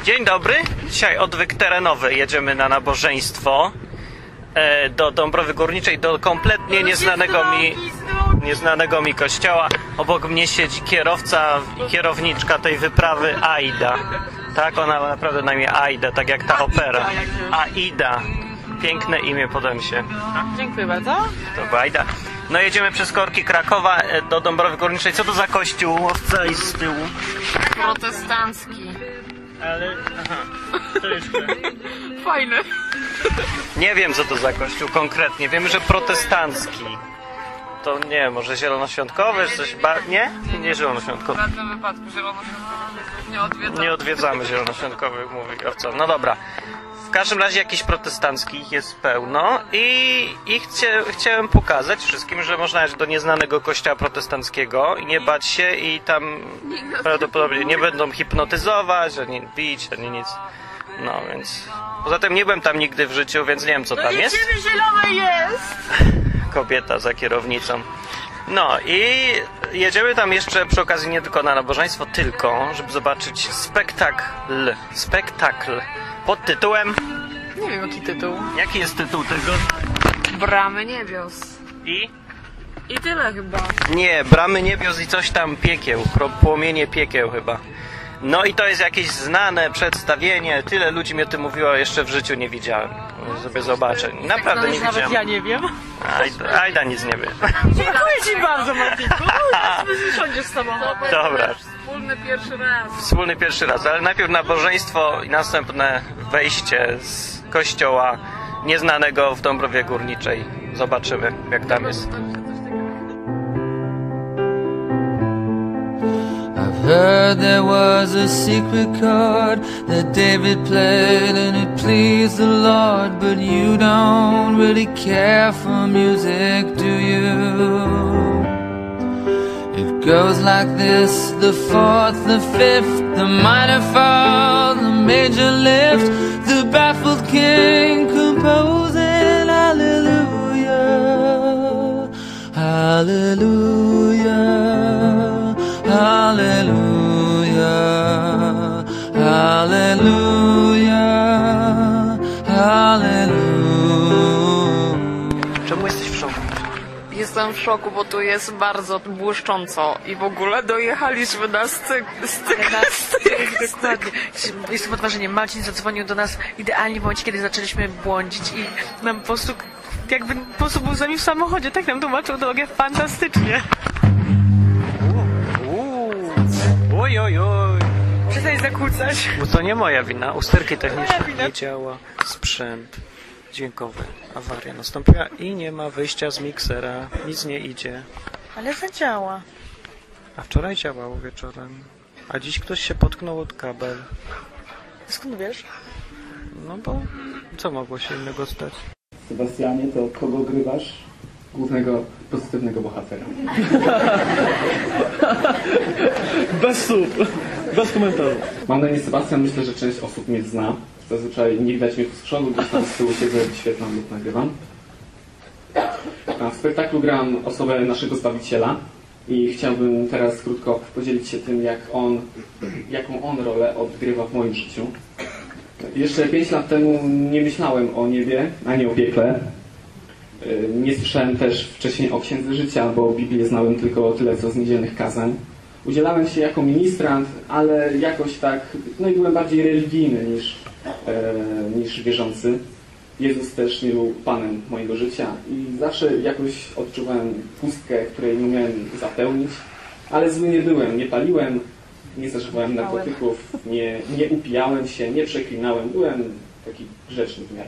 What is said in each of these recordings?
Dzień dobry, dzisiaj odwyk terenowy, jedziemy na nabożeństwo do Dąbrowy Górniczej, do kompletnie nieznanego mi kościoła. Obok mnie siedzi kierowca i kierowniczka tej wyprawy, Aida. Tak, ona ma naprawdę na imię Aida, tak jak ta opera. Aida. Piękne imię, podam się. Dziękuję bardzo. To była Aida. No jedziemy przez korki Krakowa do Dąbrowy Górniczej. Co to za kościół? Owca i z tyłu. Protestancki. Ale... aha, to jeszcze... Fajny. Nie wiem, co to za kościół konkretnie. Wiemy, że protestancki. To nie, może zielonoświątkowy, czy coś... Nie? Nie zielonoświątkowy. W żadnym wypadku zielonoświątkowych nie odwiedzamy. Nie odwiedzamy zielonoświątkowych, mówi owca. No dobra. W każdym razie jakiś protestanckich jest pełno i chciałem pokazać wszystkim, że można jechać do nieznanego kościoła protestanckiego i nie bać się i tam prawdopodobnie nie będą hipnotyzować, ani bić, ani nic. No więc... Poza tym nie byłem tam nigdy w życiu, więc nie wiem, co tam jest. No zielone jest! Kobieta za kierownicą. No i jedziemy tam jeszcze przy okazji nie tylko na nabożeństwo, tylko żeby zobaczyć spektakl pod tytułem... Nie wiem, jaki tytuł. Jaki jest tytuł tego? Bramy niebios. I tyle chyba. Nie, Bramy niebios i coś tam piekieł, płomienie piekieł chyba. No i to jest jakieś znane przedstawienie, tyle ludzi mi o tym mówiło, jeszcze w życiu nie widziałem. Sobie zobaczę. Naprawdę nie widziałem. Nawet ja nie wiem. Aida nic nie wie. Dziękuję ci bardzo, Martinku. Siądziesz w samochodzie. Dobra. Wspólny pierwszy raz. Wspólny pierwszy raz, ale najpierw nabożeństwo i następne wejście z kościoła nieznanego w Dąbrowie Górniczej. Zobaczymy, jak tam jest. Heard there was a secret chord that David played and it pleased the Lord, but you don't really care for music, do you? It goes like this: the fourth, the fifth, the minor fall, the major lift, the baffled king composing hallelujah, hallelujah. Hallelujah, hallelujah, hallelujah. Czemu jesteś w szoku? Jestem w szoku, bo tu jest bardzo błyszcząco i w ogóle dojechaliśmy na styk. Dokładnie. Jestem pod wrażeniem. Marcin zadzwonił do nas idealnie w momencie, kiedy zaczęliśmy błądzić i nam po prostu jakby po prostu był z nami w samochodzie. Tak nam tłumaczył drogę fantastycznie. Oj. Przestań zakłócać. To nie moja wina. Usterki techniczne nie działa. Sprzęt dźwiękowy. Awaria nastąpiła i nie ma wyjścia z miksera. Nic nie idzie. Ale zadziała. A wczoraj działało wieczorem. A dziś ktoś się potknął od kabel. Skąd wiesz? No bo co mogło się innego stać? Sebastianie, to kogo grywasz? Głównego pozytywnego bohatera. Bez słów, bez komentarzy. Mam na imię Sebastian, myślę, że część osób mnie zna. Zazwyczaj nie widać mnie tu z przodu, gdzieś tam z tyłu siedzę, wyświetlam lub nagrywam. W spektaklu gram osobę naszego Zbawiciela i chciałbym teraz krótko podzielić się tym, jaką on rolę odgrywa w moim życiu. Jeszcze 5 lat temu nie myślałem o niebie, ani o piekle. Nie słyszałem też wcześniej o Księdze Życia, bo Biblię znałem tylko tyle, co z niedzielnych kazań. Udzielałem się jako ministrant, ale jakoś tak, no i byłem bardziej religijny niż wierzący. Jezus też nie był Panem mojego życia i zawsze jakoś odczuwałem pustkę, której nie umiałem zapełnić, ale zły nie byłem, nie paliłem, nie zażywałem narkotyków, nie upijałem się, nie przeklinałem, byłem taki grzeczny w miarę.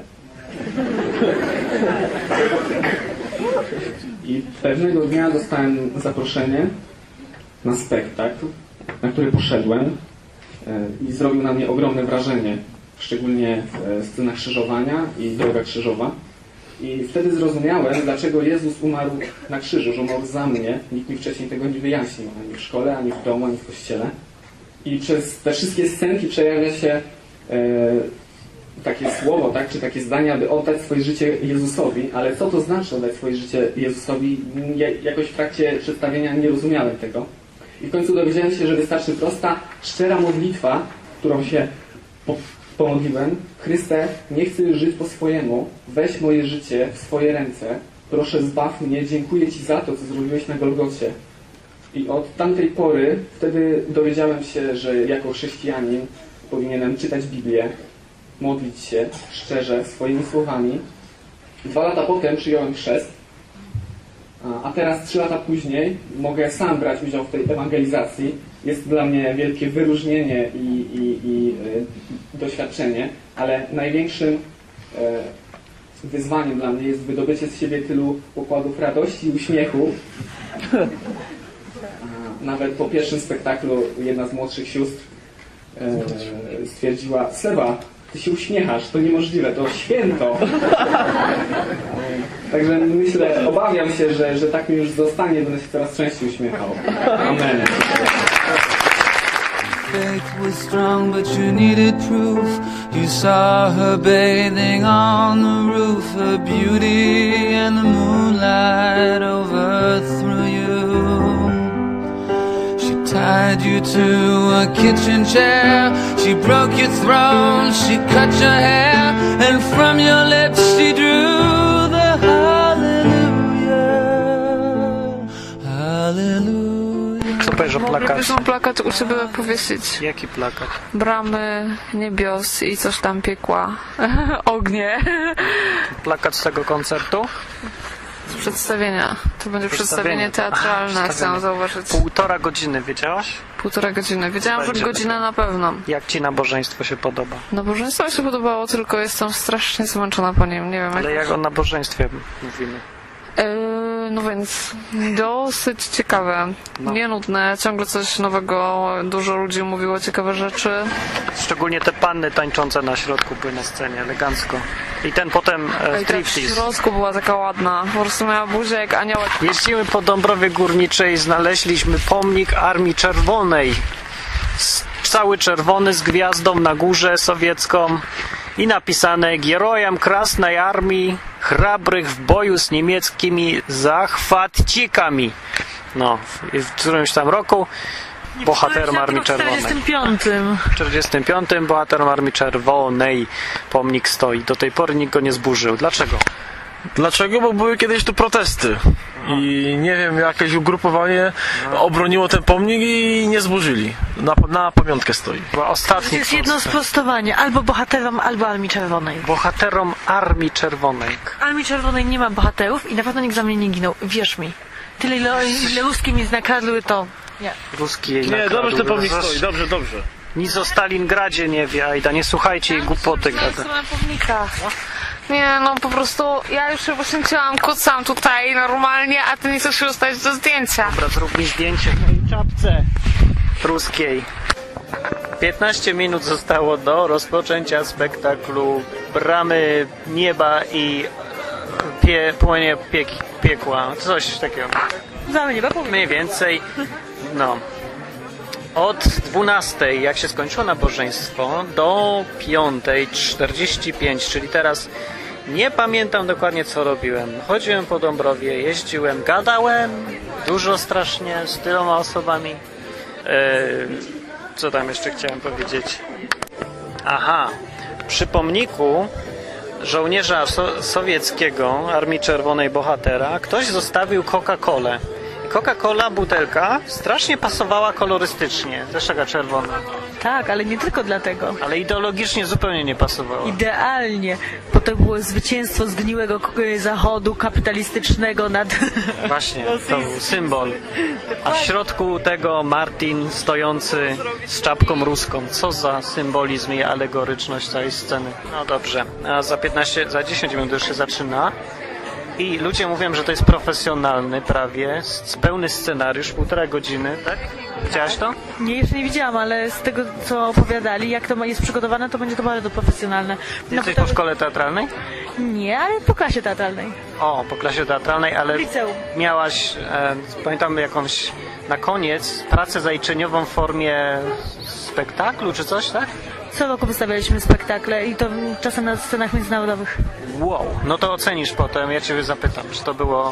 I pewnego dnia dostałem zaproszenie na spektakl, na który poszedłem i zrobił na mnie ogromne wrażenie, szczególnie scena krzyżowania i droga krzyżowa. I wtedy zrozumiałem, dlaczego Jezus umarł na krzyżu, że umarł za mnie. Nikt mi wcześniej tego nie wyjaśnił, ani w szkole, ani w domu, ani w kościele. I przez te wszystkie scenki przejawia się takie słowo, tak, czy takie zdanie, aby oddać swoje życie Jezusowi, ale co to znaczy oddać swoje życie Jezusowi? Jakoś w trakcie przedstawienia nie rozumiałem tego. I w końcu dowiedziałem się, że wystarczy prosta, szczera modlitwa, którą się pomodliłem: Chryste, nie chcę już żyć po swojemu, weź moje życie w swoje ręce, proszę zbaw mnie, dziękuję Ci za to, co zrobiłeś na Golgocie. I od tamtej pory wtedy dowiedziałem się, że jako chrześcijanin powinienem czytać Biblię, modlić się szczerze, swoimi słowami. 2 lata potem przyjąłem chrzest, a teraz 3 lata później mogę sam brać udział w tej ewangelizacji. Jest dla mnie wielkie wyróżnienie i doświadczenie, ale największym wyzwaniem dla mnie jest wydobycie z siebie tylu pokładów radości i uśmiechu. Nawet po pierwszym spektaklu jedna z młodszych sióstr stwierdziła: Seba, ty się uśmiechasz, to niemożliwe, to święto. Także myślę, obawiam się, że tak mi już zostanie, będę się coraz częściej uśmiechał. Amen. Faith was strong, but you needed proof. You saw her bathing on the roof, her beauty and the moonlight overthrew you. She tied you to a kitchen chair, she broke your throne, she cut your hair, and from your lips she drew the hallelujah, hallelujah. Co powiesz o plakacie? Moglibyśmy plakat u siebie powiesić. Jaki plakat? Bramy niebios i coś tam piekła. Ognie. Plakat z tego koncertu? Z przedstawienia. To będzie przedstawienie teatralne, Aha, chcę zobaczyć. 1,5 godziny, wiedziałaś? 1,5 godziny. Wiedziałam, że Będzie godzinę na pewno. Jak ci nabożeństwo się podoba? Nabożeństwo mi się podobało, tylko jestem strasznie zmęczona po nim. Nie wiem Ale jak o nabożeństwie mówimy? No więc dosyć ciekawe, No. nie nudne, ciągle coś nowego, dużo ludzi mówiło ciekawe rzeczy. Szczególnie te panny tańczące na środku były na scenie, elegancko. I ten potem I ta w striptease. środku była taka ładna, po prostu miała buzię jak aniołek. Jeździmy po Dąbrowie Górniczej, znaleźliśmy pomnik Armii Czerwonej. Cały czerwony z gwiazdą na górze sowiecką i napisane: Gerojem Krasnej Armii, chrabrych w boju z niemieckimi zachwatcikami. No, w którymś tam roku bohaterem Armii Czerwonej. W 45. W 45 bohaterem Armii Czerwonej pomnik stoi. Do tej pory nikt go nie zburzył. Dlaczego? Dlaczego? Bo były kiedyś tu protesty. I nie wiem, jakieś ugrupowanie obroniło ten pomnik i nie zburzyli. Na pamiątkę stoi. Była ostatni To jest jedno sprostowanie. Albo bohaterom, albo Armii Czerwonej. bohaterom Armii Czerwonej. Armii Czerwonej nie ma bohaterów i na pewno nikt za mnie nie ginął. Wierz mi. Tyle, ile ruskie mi nakradły, to... Nie. Ruski jej Nie, nakradł. dobrze ten pomnik stoi, dobrze, dobrze. Nic o Stalingradzie nie wie, Ajda, nie słuchajcie jej głupoty gada. Na pomnikach. Nie, no po prostu ja już się poświęciłam, kucam tutaj normalnie, a ty nie chcesz się dostać do zdjęcia. Dobra, zrób mi zdjęcie w mojej czapce ruskiej. 15 minut zostało do rozpoczęcia spektaklu Bramy Nieba i płonie piekła. Coś takiego. Za mnie, Mniej więcej, no. Od 12, jak się skończyło nabożeństwo, do 5:45, czyli teraz nie pamiętam dokładnie, co robiłem. Chodziłem po Dąbrowie, jeździłem, gadałem dużo strasznie z tyloma osobami. Co tam jeszcze chciałem powiedzieć? Aha, przy pomniku żołnierza sowieckiego, Armii Czerwonej bohatera, ktoś zostawił Coca-Colę. Coca-Cola, butelka, strasznie pasowała kolorystycznie, też taka czerwona, Tak, ale nie tylko dlatego. ale ideologicznie zupełnie nie pasowała. Idealnie, bo to było zwycięstwo zgniłego zachodu kapitalistycznego nad... Właśnie, to był symbol. A w środku tego Martin stojący z czapką ruską. Co za symbolizm i alegoryczność całej sceny. No dobrze, a za 10 minut już się zaczyna. I ludzie mówią, że to jest profesjonalny prawie, pełny scenariusz, 1,5 godziny, tak? Widziałaś to? Nie, jeszcze nie widziałam, ale z tego, co opowiadali, jak to jest przygotowane, to będzie to bardzo profesjonalne. Jesteś po szkole teatralnej? Nie, ale po klasie teatralnej. O, po klasie teatralnej, ale Liceum. miałaś, pamiętam jakąś, na koniec, pracę zaliczeniową w formie spektaklu czy coś, tak? Co roku wystawialiśmy spektakle i to czasem na scenach międzynarodowych. Wow, no to ocenisz potem, ja Ciebie zapytam, czy to było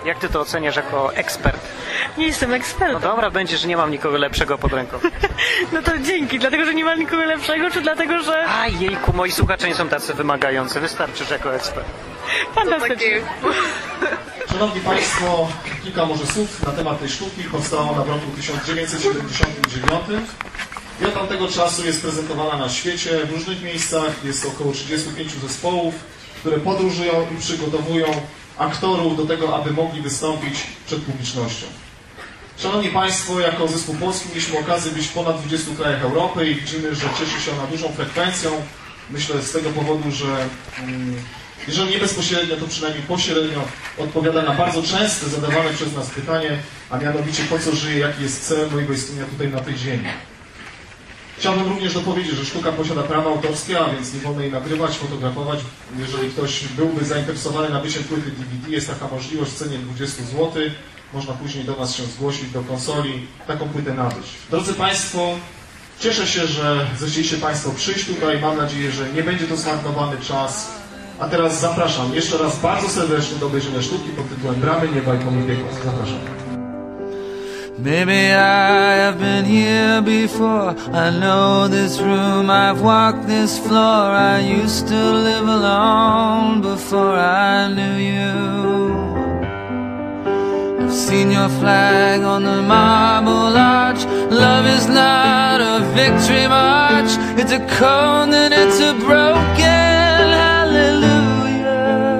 Jak ty to oceniasz jako ekspert? Nie jestem No ekspertem. dobra, będzie, że nie mam nikogo lepszego pod ręką. No to dzięki, dlatego, że nie ma nikogo lepszego, czy dlatego, że... A jejku, moi słuchacze nie są tacy wymagający. Wystarczysz jako ekspert. Fantastycznie. Szanowni Państwo, kilka może słów na temat tej sztuki. Powstała ona w roku 1979 i od tamtego czasu jest prezentowana na świecie w różnych miejscach. Jest około 35 zespołów, które podróżują i przygotowują aktorów do tego, aby mogli wystąpić przed publicznością. Szanowni Państwo, jako zespół polski mieliśmy okazję być w ponad 20 krajach Europy i widzimy, że cieszy się ona dużą frekwencją. Myślę z tego powodu, że jeżeli nie bezpośrednio, to przynajmniej pośrednio odpowiada na bardzo częste zadawane przez nas pytanie, a mianowicie po co żyje, jaki jest cel mojego istnienia tutaj na tej ziemi. Chciałbym również dopowiedzieć, że sztuka posiada prawa autorskie, a więc nie wolno jej nagrywać, fotografować. Jeżeli ktoś byłby zainteresowany nabyciem płyty DVD, jest taka możliwość w cenie 20 zł. Można później do nas się zgłosić, do konsoli, taką płytę nabyć. Drodzy Państwo, cieszę się, że zechcieliście Państwo przyjść tutaj. Mam nadzieję, że nie będzie to zmarnowany czas. A teraz zapraszam jeszcze raz bardzo serdecznie do obejrzenia sztuki pod tytułem Bramy Nieba i Pomników. Zapraszam. Maybe I have been here before. I know this room, I've walked this floor. I used to live alone before I knew you. I've seen your flag on the marble arch. Love is not a victory march. It's a cold and it's a broken hallelujah.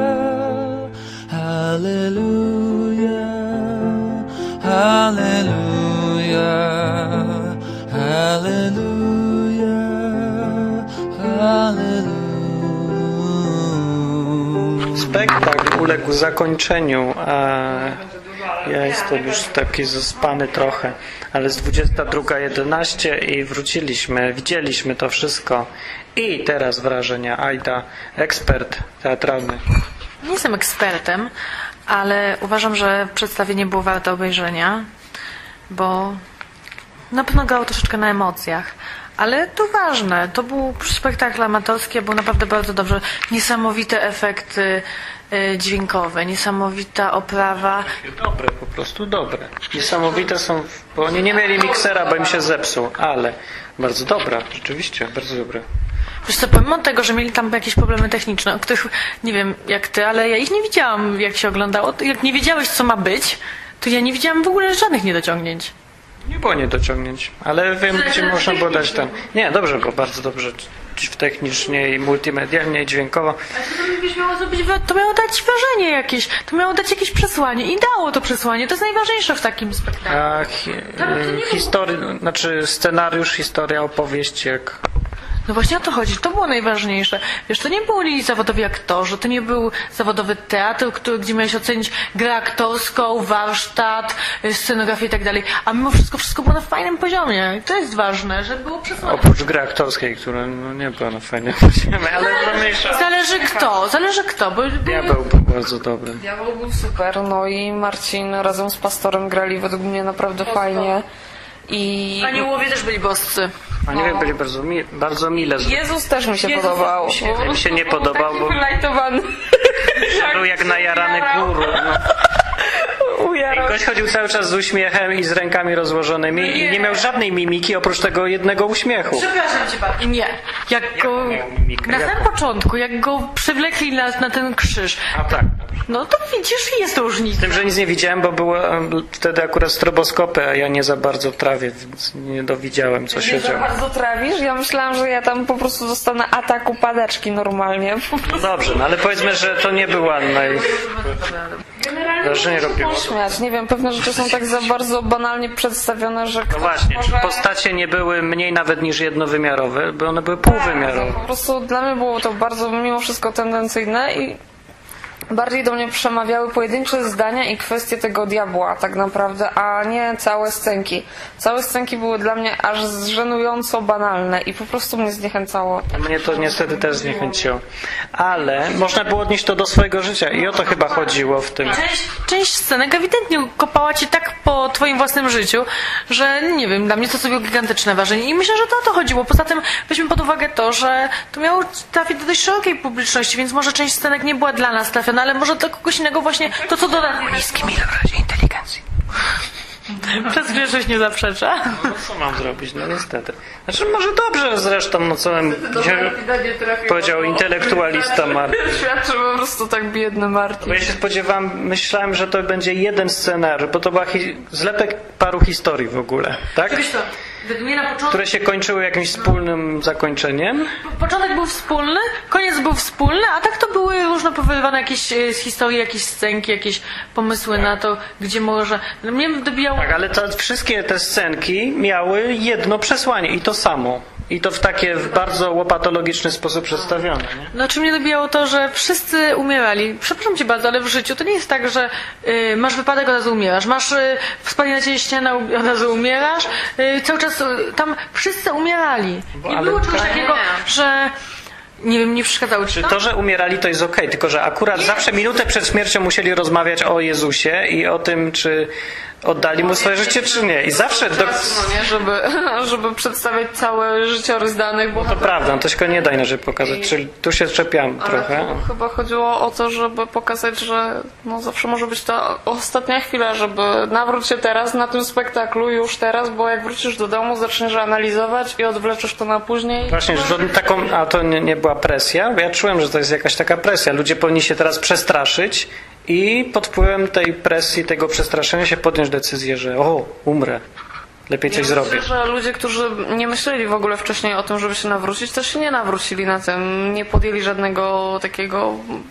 Hallelujah. Hallelujah, hallelujah, hallelujah. Spektakl uległ zakończeniu, a ja jestem już taki zaspany trochę, ale jest 22:11 i wróciliśmy, widzieliśmy to wszystko. I teraz wrażenia. Ajda, ekspert teatralny. Nie jestem ekspertem, ale uważam, że przedstawienie było warte obejrzenia, bo na pewno grało troszeczkę na emocjach. Ale to ważne, to był spektakl amatorski, był naprawdę bardzo dobrze. Niesamowite efekty dźwiękowe, niesamowita oprawa. Dobre, po prostu dobre. Niesamowite są, bo oni nie mieli miksera, bo im się zepsuł, ale bardzo dobra, rzeczywiście, bardzo dobre. Wiesz co, pomimo tego, że mieli tam jakieś problemy techniczne, o których nie wiem jak ty, ale ja ich nie widziałam, jak się oglądało. Jak nie wiedziałeś, co ma być, to ja nie widziałam w ogóle żadnych niedociągnięć. Nie było niedociągnięć, ale wiem, gdzie można było dać tam. Nie, dobrze, bo bardzo dobrze technicznie i multimedialnie i dźwiękowo. To miało dać wrażenie jakieś, to miało dać jakieś przesłanie i dało to przesłanie. To jest najważniejsze w takim spektaklu. Scenariusz, historia, opowieść, jak... No właśnie o to chodzi, to było najważniejsze. Wiesz, to nie byli zawodowi aktorzy, to nie był zawodowy teatr, gdzie miałeś ocenić grę aktorską, warsztat, scenografię i tak dalej. A mimo wszystko było na fajnym poziomie. To jest ważne, że było przesłane. Oprócz gry aktorskiej, która nie była na fajnym poziomie, ale mniejsza. Zależy kto, bo... Diabeł był bardzo dobry. Diabeł był super, no i Marcin razem z pastorem grali według mnie naprawdę fajnie. I Aniołowie też byli boscy. Aniołowie byli bardzo mile. Jezus też mi się podobał. Mi się nie podobał, bo Wylajtowany. był jak najarany guru. No. Gość chodził cały czas z uśmiechem i z rękami rozłożonymi i nie miał żadnej mimiki oprócz tego jednego uśmiechu. Przepraszam cię bardzo. Nie. Jak go... Na samym początku, jak go przywlekli na ten krzyż. A tak. No to widzisz, jest różnica. Z tym, że nic nie widziałem, bo były wtedy akurat stroboskopy, a ja nie za bardzo trawię, więc nie dowidziałem, co się Nie za działo. bardzo trawisz? Ja myślałam, że ja tam po prostu dostanę atak upadeczki normalnie. No dobrze, no ale powiedzmy, że to nie była wrażenie robiło. Śmiać. Nie wiem, pewne rzeczy są tak za bardzo banalnie przedstawione, że No właśnie, czy postacie nie były mniej nawet niż jednowymiarowe, bo one były półwymiarowe. Po prostu dla mnie było to bardzo mimo wszystko tendencyjne i bardziej do mnie przemawiały pojedyncze zdania i kwestie tego diabła tak naprawdę, a nie całe scenki. Całe scenki były dla mnie aż żenująco banalne i po prostu mnie zniechęcało. Mnie to niestety też zniechęciło. Ale można było odnieść to do swojego życia i o to chyba chodziło w tym. Część scenek ewidentnie kopała cię tak po twoim własnym życiu, że nie wiem, dla mnie to sobie gigantyczne wrażenie i myślę, że to o to chodziło. Poza tym weźmy pod uwagę to, że to miało trafić do dość szerokiej publiczności, więc może część scenek nie była dla nas trafiona no ale może dla kogoś innego właśnie to, co doda niski milorazie inteligencji. Przez chwilę coś nie zaprzecza. No co mam zrobić? No niestety. Znaczy może dobrze zresztą, no co bym powiedział intelektualista Martin. Świadczy po prostu tak biedny Martin. Bo ja się myślałem, że to będzie jeden scenariusz, bo to była zlepek paru historii w ogóle, tak? Wiesz co, według mnie na początku... Które się kończyły jakimś wspólnym zakończeniem. Początek był wspólny, koniec był wspólny, a tak to były różne opowiadane jakieś z historii, jakieś scenki, jakieś pomysły na to, gdzie może... Mnie dobijało... Tak, ale wszystkie te scenki miały jedno przesłanie i to samo. I to w bardzo łopatologiczny sposób przedstawione. Nie? Znaczy mnie dobijało to, że wszyscy umierali. Przepraszam cię bardzo, ale w życiu to nie jest tak, że masz wypadek, od razu umierasz. Masz spadnie na ciebie ściana, od razu umierasz. Cały czas tam wszyscy umierali. Nie było czegoś takiego, że... Nie wiem, nie przeszkadzało ci Czy to, że umierali, to jest okej, tylko że akurat zawsze minutę przed śmiercią musieli rozmawiać o Jezusie i o tym, czy oddali mu swoje życie, czy nie. I zawsze... No nie, żeby przedstawiać cały życiorys danych, bo... To prawda, to się nie da inaczej pokazać, czyli tu się czepiam trochę. Chyba chodziło o to, żeby pokazać, że no zawsze może być ta ostatnia chwila, żeby nawróć się teraz na tym spektaklu, już teraz, bo jak wrócisz do domu, zaczniesz analizować i odwleczysz to na później. Właśnie, że a to nie była presja, bo ja czułem, że to jest jakaś taka presja. Ludzie powinni się teraz przestraszyć i pod wpływem tej presji, tego przestraszenia się podjąć decyzję, że umrę. Lepiej coś zrobić. Myślę, że ludzie, którzy nie myśleli w ogóle wcześniej o tym, żeby się nawrócić, też się nie nawrócili na tym. Nie podjęli żadnego takiego,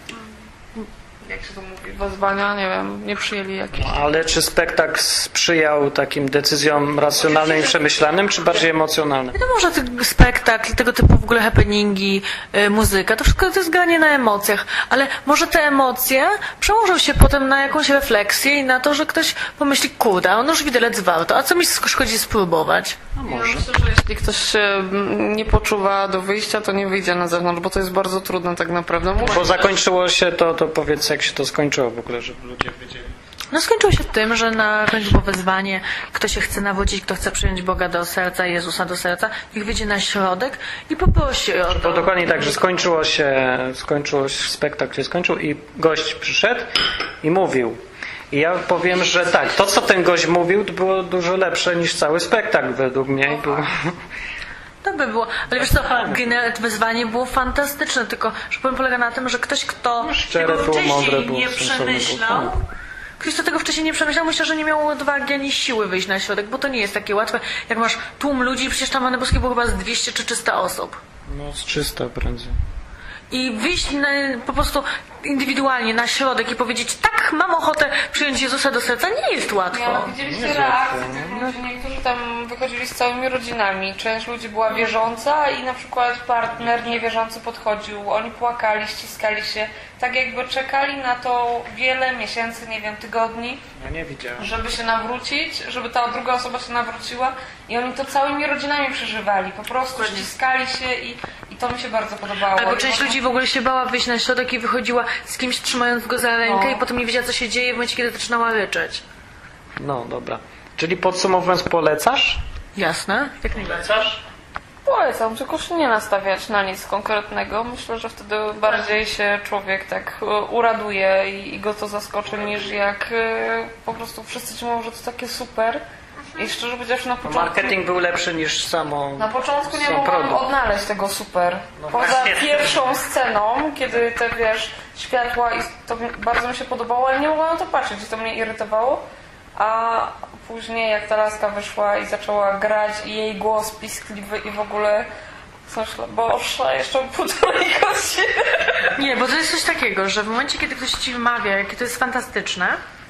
jak się to mówi, wezwania, nie wiem, nie przyjęli jakichś... Ale czy spektakl sprzyjał takim decyzjom racjonalnym i przemyślanym, czy bardziej emocjonalnym? Wiadomo, że spektakl, tego typu w ogóle happeningi, muzyka, to wszystko to jest granie na emocjach, ale może te emocje przełożą się potem na jakąś refleksję i na to, że ktoś pomyśli, kurde, on już widelec warto, a co mi szkodzi spróbować? Ja myślę, że jeśli ktoś się nie poczuwa do wyjścia, to nie wyjdzie na zewnątrz, bo to jest bardzo trudne tak naprawdę. Bo zakończyło się to powiedz, jak się to skończyło w ogóle, żeby ludzie wiedzieli. No skończyło się tym, że na końcu było wezwanie, kto się chce nawrócić, kto chce przyjąć Boga do serca, Jezusa do serca, niech wyjdzie na środek i poprosi o to. To dokładnie tak, że spektakl się skończył i gość przyszedł i mówił. I ja powiem, że tak, to co ten gość mówił, to było dużo lepsze niż cały spektakl według mnie. To by było, ale wiesz co, wyzwanie było fantastyczne, tylko że problem polega na tym, że ktoś, kto szczere tego było, mądre wcześniej było, nie przemyślał, ktoś, kto tego wcześniej nie przemyślał, myślę, że nie miał odwagi ani siły wyjść na środek, bo to nie jest takie łatwe. Jak masz tłum ludzi, przecież tam na Boskiej było chyba z 200 czy 300 osób. No z 300 prędzej. I wyjść po prostu indywidualnie na środek i powiedzieć, tak, mam ochotę przyjąć Jezusa do serca, nie jest łatwo. No, widzieliście reakcje tych ludzi, niektórzy tam wychodzili z całymi rodzinami. Część ludzi była wierząca i na przykład partner niewierzący podchodził. Oni płakali, ściskali się, tak jakby czekali na to wiele miesięcy, nie wiem, tygodni. Ja nie widziałem. Żeby się nawrócić, żeby ta druga osoba się nawróciła i oni to całymi rodzinami przeżywali. Po prostu ściskali się i to mi się bardzo podobało. Albo część ludzi w ogóle się bała wyjść na środek i wychodziła z kimś trzymając go za rękę i potem nie wiedziała, co się dzieje w momencie, kiedy zaczynała ryczeć. No dobra. Czyli podsumowując, polecasz? Jasne. Jak najbardziej. Polecam, tylko się nie nastawiać na nic konkretnego. Myślę, że wtedy bardziej się człowiek tak uraduje i go to zaskoczy, niż jak po prostu wszyscy ci mówią, że to takie super. I szczerze powiedziawszy na początku... Marketing był lepszy niż Na początku nie mogłam odnaleźć tego super. Poza pierwszą sceną, kiedy te, światła i to bardzo mi się podobało, ale nie mogłam na to patrzeć i to mnie irytowało. A później jak ta laska wyszła i zaczęła grać i jej głos piskliwy i w ogóle... Myślę, Boże, jeszcze półtorej godziny. Nie, bo to jest coś takiego, że w momencie, kiedy ktoś ci wmawia, jakie to jest fantastyczne,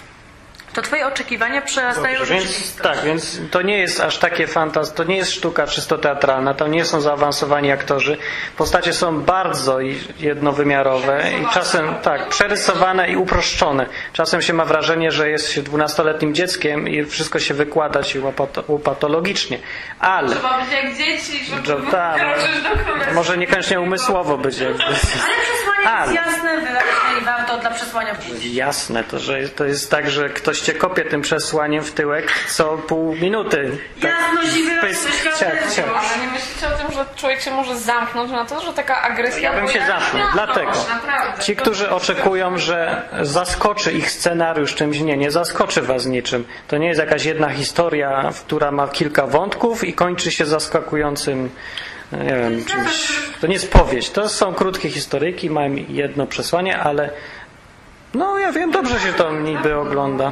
to twoje oczekiwania przerastają rzeczywistość. Tak, więc to nie jest aż takie to nie jest sztuka czysto teatralna, to nie są zaawansowani aktorzy. Postacie są bardzo jednowymiarowe i czasem tak, przerysowane i uproszczone. Czasem się ma wrażenie, że jest się 12-letnim dzieckiem i wszystko się wykłada ci łopatologicznie. Ale... Trzeba być jak dzieci, żeby może niekoniecznie umysłowo być jak dzieci. Ale przesłanie Ale- jest jasne, wyraźne i warto dla przesłania powiedzieć. Jasne, to jest tak, że ktoś cię kopie tym przesłaniem w tyłek co pół minuty. Tak, Jasność i wyraźność, pysk, każdy ciach, ciach. Ale nie myślicie o tym, że człowiek się może zamknąć na to, że taka agresja... Ja bym się zamknął, dlatego. Naprawdę. Ci, którzy oczekują, że zaskoczy ich scenariusz czymś, nie zaskoczy was niczym. To nie jest jakaś jedna historia, która ma kilka wątków i kończy się zaskakującym, nie wiem, czymś. To nie jest powieść, to są krótkie historyjki, mają jedno przesłanie, ale no ja wiem, dobrze się to niby ogląda.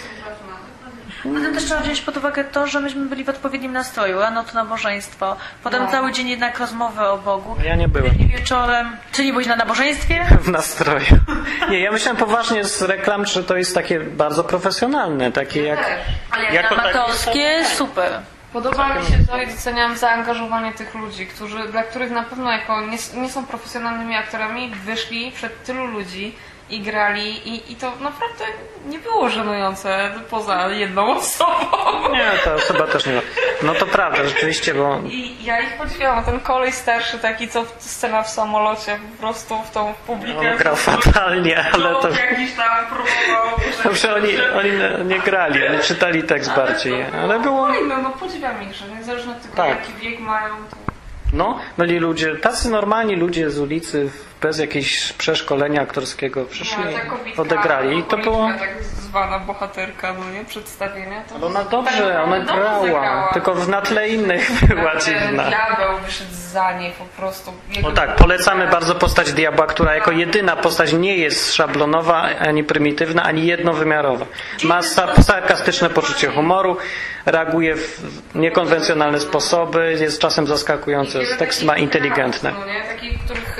Potem też trzeba wziąć pod uwagę to, że myśmy byli w odpowiednim nastroju. Rano to nabożeństwo, potem cały dzień jednak rozmowy o Bogu. Ja nie byłem. I wieczorem... Czy nie byłeś na nabożeństwie? W nastroju. Nie, ja myślałem poważnie z reklam, że to jest takie bardzo profesjonalne, takie jak... Ale jak jako amatorskie, super. Podoba mi się to i doceniam zaangażowanie tych ludzi, dla których na pewno jako nie są profesjonalnymi aktorami, wyszli przed tylu ludzi i grali i to naprawdę nie było żenujące poza jedną osobą. Nie, ta osoba też nie ma. No to prawda, rzeczywiście, bo I ja ich podziwiam, ten kolej starszy taki, co scena w samolocie, po prostu w tą publikę. on grał fatalnie, ale to... Jakiś tam próbował... Dobrze, oni nie grali, oni czytali tekst bardziej, ale było... No podziwiam ich, że niezależnie od tego, Tak. jaki wiek mają, to... No, byli ludzie, tacy normalni ludzie z ulicy, bez jakiegoś przeszkolenia aktorskiego przyszli, ta kobitka, odegrali i to było... tak zwana bohaterka, no nie? Przedstawienia. To Ona dobrze, ona grała, tylko na tle innych była dziwna. Diabeł wyszedł za niej po prostu. O tak, polecamy bardzo postać diabła, która jako jedyna postać nie jest szablonowa, ani prymitywna, ani jednowymiarowa. Ma sarkastyczne poczucie humoru, reaguje w niekonwencjonalne sposoby, jest czasem zaskakujący, tekst ma inteligentne. No nie? Takich, których...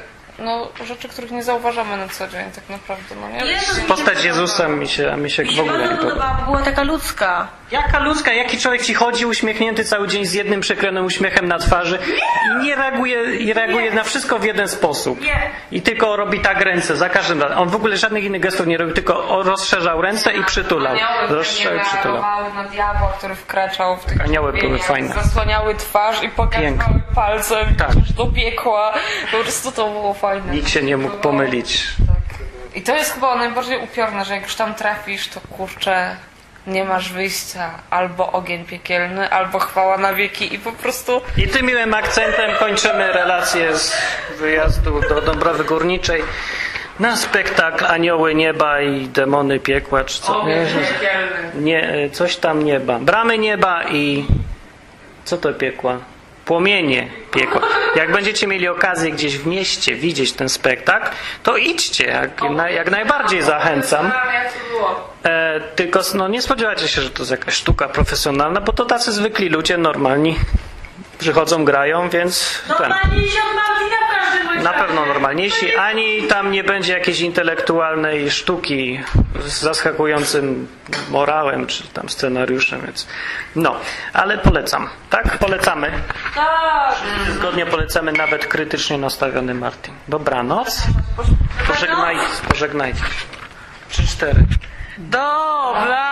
rzeczy, których nie zauważamy na co dzień tak naprawdę, no nie? Postać Jezusa mi się w ogóle nie podoba. Była taka ludzka. Jaka ludzka, jaki człowiek ci chodzi uśmiechnięty cały dzień z jednym przykrytym uśmiechem na twarzy i nie reaguje na wszystko w jeden sposób. I tylko robi tak ręce za każdym razem. On w ogóle żadnych innych gestów nie robił, tylko rozszerzał ręce i przytulał. Rozszerzał i przytulał. Na diabła, który wkraczał w tych Anioły były fajne. Zasłaniały twarz i pokazywały palcem Tak. do piekła. Po prostu to było fajne. Nikt się nie mógł pomylić. I to jest chyba najbardziej upiorne, że jak już tam trafisz, to kurczę, nie masz wyjścia. Albo ogień piekielny, albo chwała na wieki i po prostu... I tym miłym akcentem kończymy relację z wyjazdu do Dąbrowy Górniczej na spektakl Anioły Nieba i Demony Piekła, czy co? Ogień piekielny. Nie, coś tam nieba. Bramy nieba i... Co to piekła? Płomienie piekła. Jak będziecie mieli okazję gdzieś w mieście widzieć ten spektakl, to idźcie, jak najbardziej zachęcam. Tylko nie spodziewajcie się, że to jest jakaś sztuka profesjonalna, bo to tacy zwykli ludzie, normalni. Przychodzą, grają, więc na pewno normalniejsi. Ani tam nie będzie jakiejś intelektualnej sztuki z zaskakującym morałem, czy tam scenariuszem, więc ale polecam. Tak? Polecamy. Zgodnie polecamy nawet krytycznie nastawiony Martin. Dobranoc. Pożegnajcie. 3-4. Dobra.